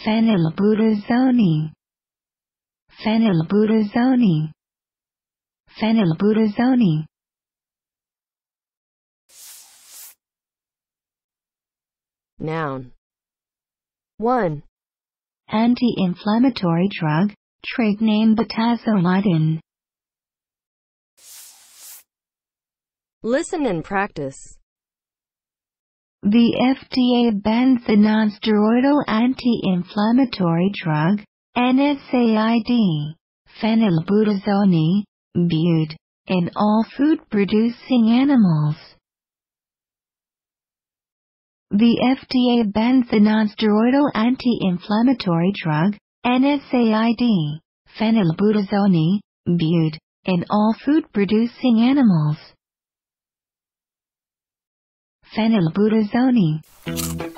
Phenylbutazone. Phenylbutazone. Phenylbutazone. Noun. 1. Anti-inflammatory drug, Phenylbutazone. Listen and practice. The FDA bans the non-steroidal anti-inflammatory drug, NSAID, phenylbutazone, BUD, in all food-producing animals. The FDA bans the non-steroidal anti-inflammatory drug, NSAID, phenylbutazone, BUD, in all food-producing animals. Phenylbutazone.